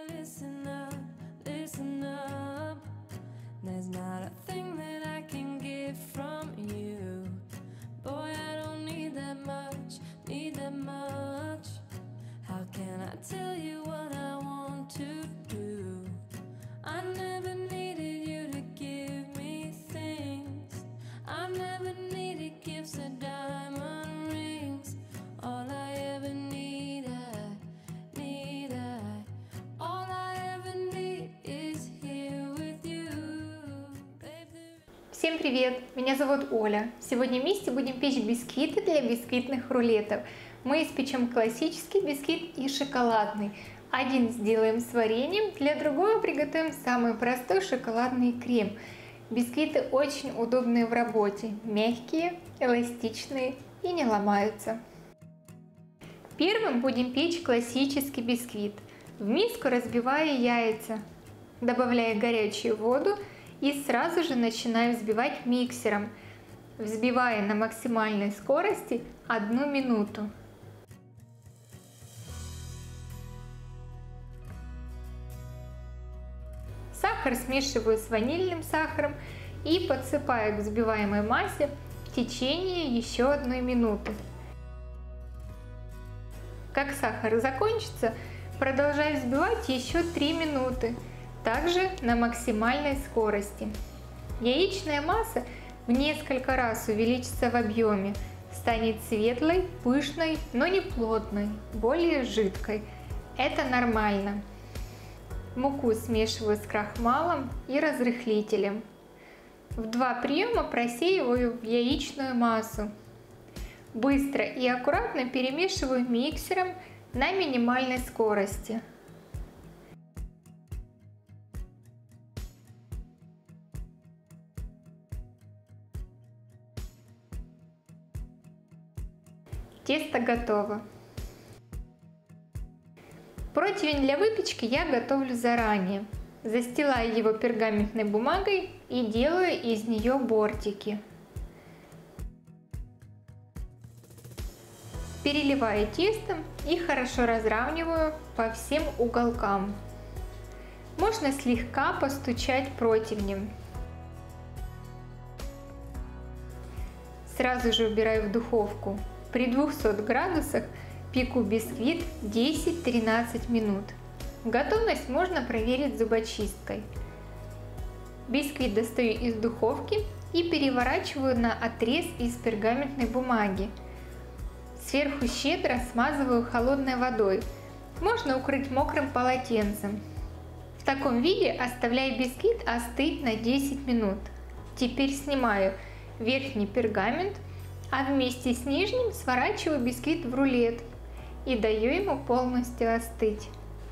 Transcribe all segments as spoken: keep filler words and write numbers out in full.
listen up, listen up. There's not a thing that I can get from you. Boy, I don't need that much, need that much. How can I tell you what I want to do? I never needed you to give me things. I never needed gifts or diamond rings. All I ever need, I need, I all I ever need is here with you, baby. Всем привет! Меня зовут Оля. Сегодня вместе будем печь бисквиты для бисквитных рулетов. Мы испечем классический бисквит и шоколадный. Один сделаем с вареньем, для другого приготовим самый простой шоколадный крем. Бисквиты очень удобные в работе, мягкие, эластичные и не ломаются. Первым будем печь классический бисквит. В миску разбивая яйца, добавляя горячую воду и сразу же начинаю взбивать миксером, взбивая на максимальной скорости одну минуту. Сахар смешиваю с ванильным сахаром и подсыпаю к взбиваемой массе в течение еще одной минуты. Как сахар закончится, продолжаю взбивать еще три минуты, также на максимальной скорости. Яичная масса в несколько раз увеличится в объеме, станет светлой, пышной, но не плотной, более жидкой. Это нормально. Муку смешиваю с крахмалом и разрыхлителем. В два приема просеиваю в яичную массу. Быстро и аккуратно перемешиваю миксером на минимальной скорости. Тесто готово. Противень для выпечки я готовлю заранее. Застилаю его пергаментной бумагой и делаю из нее бортики. Переливаю тестом и хорошо разравниваю по всем уголкам. Можно слегка постучать противнем. Сразу же убираю в духовку. При двухстах градусах пеку бисквит десять-тринадцать минут. Готовность можно проверить зубочисткой. Бисквит достаю из духовки и переворачиваю на отрез из пергаментной бумаги. Сверху щедро смазываю холодной водой. Можно укрыть мокрым полотенцем. В таком виде оставляю бисквит остыть на десять минут. Теперь снимаю верхний пергамент, а вместе с нижним сворачиваю бисквит в рулет и даю ему полностью остыть.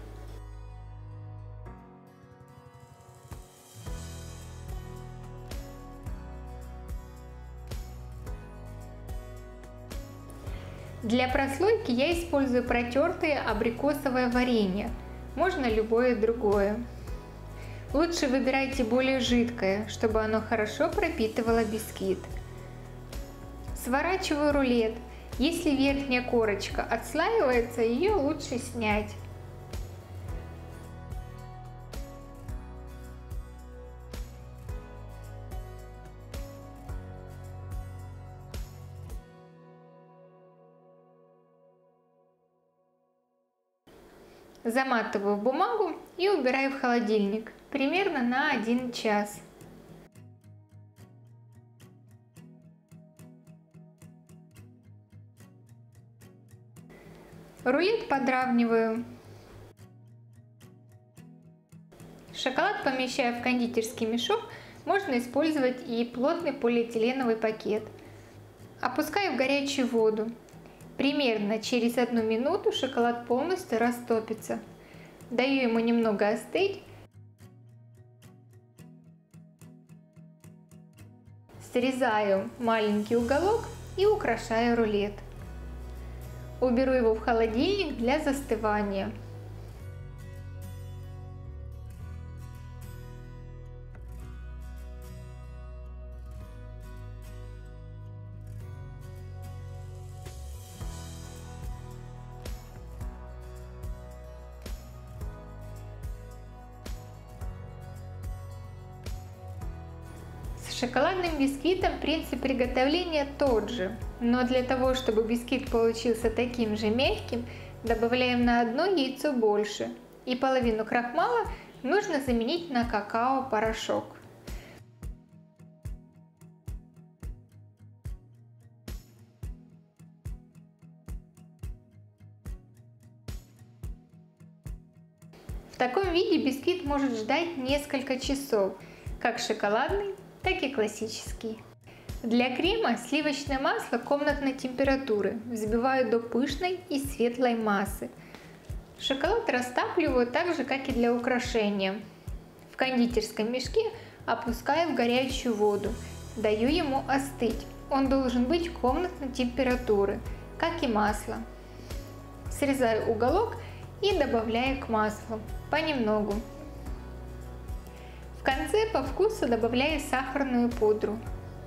Для прослойки я использую протертое абрикосовое варенье, можно любое другое. Лучше выбирайте более жидкое, чтобы оно хорошо пропитывало бисквит. Сворачиваю рулет. Если верхняя корочка отслаивается, ее лучше снять. Заматываю в бумагу и убираю в холодильник примерно на один час. Рулет подравниваю. Шоколад помещаю в кондитерский мешок, можно использовать и плотный полиэтиленовый пакет. Опускаю в горячую воду. Примерно через одну минуту шоколад полностью растопится. Даю ему немного остыть. Срезаю маленький уголок и украшаю рулет. Уберу его в холодильник для застывания. С шоколадным бисквитом принцип приготовления тот же, но для того, чтобы бисквит получился таким же мягким, добавляем на одно яйцо больше, и половину крахмала нужно заменить на какао-порошок. В таком виде бисквит может ждать несколько часов, как шоколадный, так и классический. Для крема сливочное масло комнатной температуры взбиваю до пышной и светлой массы. Шоколад растапливаю так же, как и для украшения. В кондитерском мешке опускаю в горячую воду, даю ему остыть. Он должен быть комнатной температуры, как и масло. Срезаю уголок и добавляю к маслу понемногу. В конце по вкусу добавляю сахарную пудру.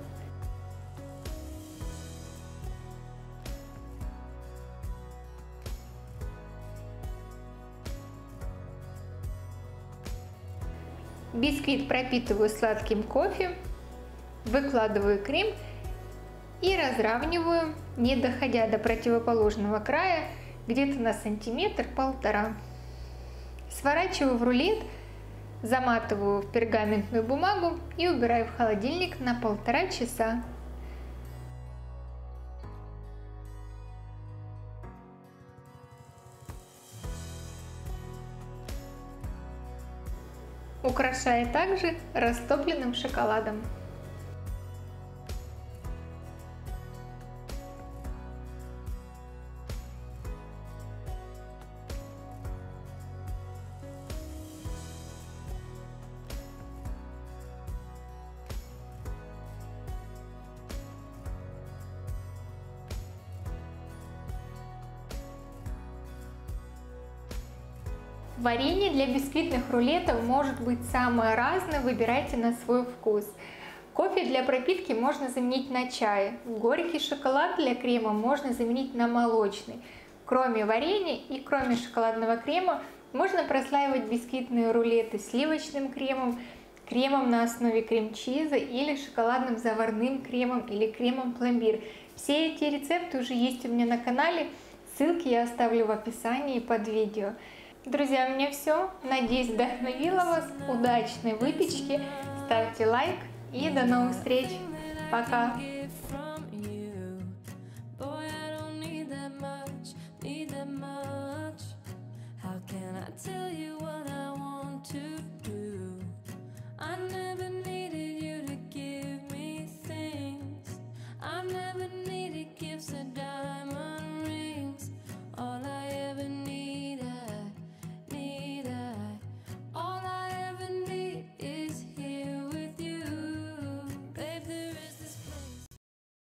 Бисквит пропитываю сладким кофе, выкладываю крем и разравниваю, не доходя до противоположного края, где-то на сантиметр-полтора. Сворачиваю в рулет, заматываю в пергаментную бумагу и убираю в холодильник на полтора часа. Украшаю также растопленным шоколадом. Варенье для бисквитных рулетов может быть самое разное, выбирайте на свой вкус. Кофе для пропитки можно заменить на чай, горький шоколад для крема можно заменить на молочный. Кроме варенья и кроме шоколадного крема можно прослаивать бисквитные рулеты сливочным кремом, кремом на основе крем-чиза или шоколадным заварным кремом или кремом пломбир. Все эти рецепты уже есть у меня на канале, ссылки я оставлю в описании под видео. Друзья, у меня все. Надеюсь, вдохновила вас. Удачной выпечки. Ставьте лайк и до новых встреч. Пока.